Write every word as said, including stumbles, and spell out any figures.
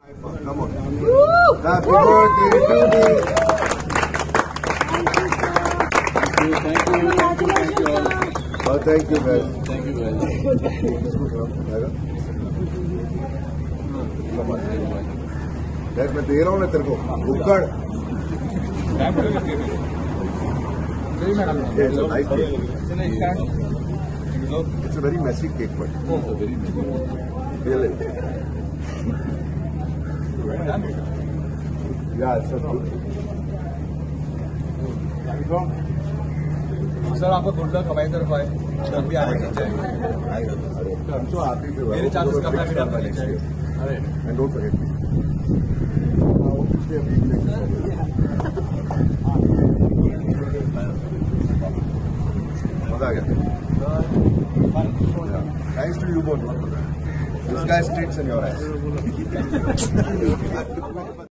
Come on. Woo! Happy birthday to me. Thank you, thank you, thank you all. Oh, thank you guys. Thank you guys. देख मैं दे रहा हूँ ना तेरे को उकड़ It's a nice cake. It's a very messy cake, but Oh, very messy. really. Yeah, it's so good. Sir आपको गुड्डा कमाई तरफ आए तब भी आने की चाहिए I'm so happy to मेरे चांसेस कम है next year. अरे And don't forget me. मजा आ गया. Thanks to you both. This guy sticks in your ass.